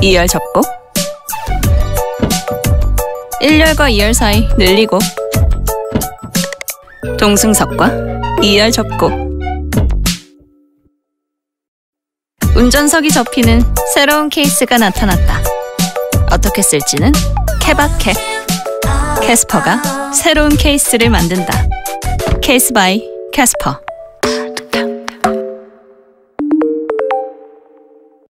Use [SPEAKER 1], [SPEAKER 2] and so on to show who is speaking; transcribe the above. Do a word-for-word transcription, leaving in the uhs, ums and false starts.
[SPEAKER 1] 이열 접고 일열과 이열 사이 늘리고 동승석과 이열 접고 운전석이 접히는 새로운 케이스가 나타났다. 어떻게 쓸지는 케바캡. 캐스퍼가 새로운 케이스를 만든다. 케이스 바이 캐스퍼.